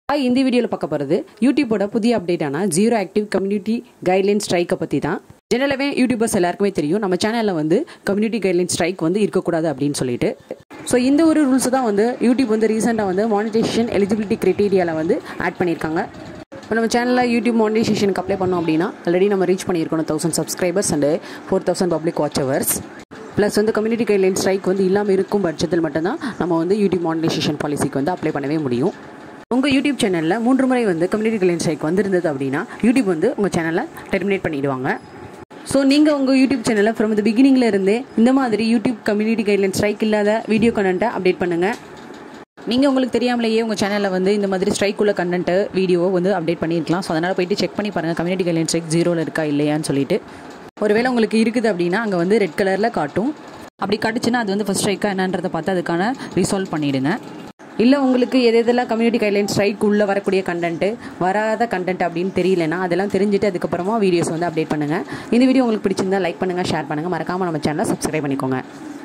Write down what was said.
இந்த வீடியோவில் பார்க்க போகிறது யூடியூபோட புதிய அப்டேட்டான ஜீரோ ஆக்டிவ் கம்யூனிட்டி கைட்லைன் ஸ்ட்ரைக்கை பற்றி தான். ஜெனரலாகவே யூடியூபர்ஸ் எல்லாருக்குமே தெரியும் நம்ம சேனலில் வந்து கம்யூனிட்டி கைட்லைன் ஸ்ட்ரைக் வந்து இருக்கக்கூடாது அப்படின்னு சொல்லிட்டு. ஸோ இந்த ஒரு ரூல்ஸ் தான் வந்து யூடியூப் வந்து ரீசெண்டாக வந்து மானிட்டைசேஷன் எலிஜிபிலிட்டி க்ரைட்டீரியாவில் வந்து ஆட் பண்ணியிருக்காங்க. இப்போ நம்ம சேனலில் யூடியூப் மானிட்டைசேஷனுக்கு அப்ளை பண்ணோம் அப்படின்னா ஆல்ரெடி நம்ம ரீச் பண்ணியிருக்கணும் 1000 subscribers and 4000 public watch hours. Plus வந்து கம்யூனிட்டி கைட்லைன் ஸ்ட்ரைக் வந்து இல்லாமல் இருக்கும் பட்சத்தில் மட்டும்தான் நம்ம வந்து யூடியூப் மானிட்டைசேஷன் பாலிசிக்கு வந்து அப்ளை பண்ணவே முடியும். உங்கள் யூடியூப் சேனலில் 3 முறை வந்து கம்யூனிட்டி கைட்லைன் ஸ்ட்ரைக் வந்திருந்தது அப்படின்னா யூடியூப் வந்து உங்கள் சேனலை டெர்மினேட் பண்ணிவிடுவாங்க. ஸோ நீங்கள் உங்கள் யூடியூப் சேனலில் ஃப்ரம் த பிகினிங்கில் இருந்தே இந்த மாதிரி யூடியூப் கம்யூனிட்டி கைட்லைன் ஸ்ட்ரைக் இல்லாத வீடியோ கண்டென்ட்டை அப்டேட் பண்ணுங்கள். நீங்கள் உங்களுக்கு தெரியாமலேயே உங்கள் சேனலில் வந்து இந்த மாதிரி ஸ்ட்ரைக் உள்ள கண்டென்ட்டு வீடியோவை வந்து அப்டேட் பண்ணியிருக்கலாம். ஸோ அதனால் போய்ட்டு செக் பண்ணி பாருங்கள் கம்யூனிட்டி கைட்லைன் ஸ்ட்ரைக் 0ல் இருக்கா இல்லையான்னு சொல்லிட்டு. ஒருவேளை உங்களுக்கு இருக்குது அப்படின்னா அங்கே வந்து ரெட் கலரில் காட்டும். அப்படி காட்டுச்சுன்னா அது வந்து ஃபஸ்ட் ஸ்ட்ரைக்காக என்னன்றதை பார்த்து அதுக்கான ரிசால்வ் பண்ணிவிடுங்க. இல்லை உங்களுக்கு எதெல்லாம் கம்யூனிட்டி கைட்லைன் ஸ்ட்ரைக் உள்ளே வரக்கூடிய கண்டென்ட்டு வராத கண்டென்ட் அப்படின்னு தெரியலனா அதெல்லாம் தெரிஞ்சுட்டு அதுக்கப்புறமா வீடியோஸ் வந்து அப்டேட் பண்ணுங்கள். இந்த வீடியோ உங்களுக்கு பிடிச்சிருந்தா லைக் பண்ணுங்கள், ஷேர் பண்ணுங்கள், மறக்காமல் நம்ம சேனலை சப்ஸ்கிரைப் பண்ணிக்கோங்க.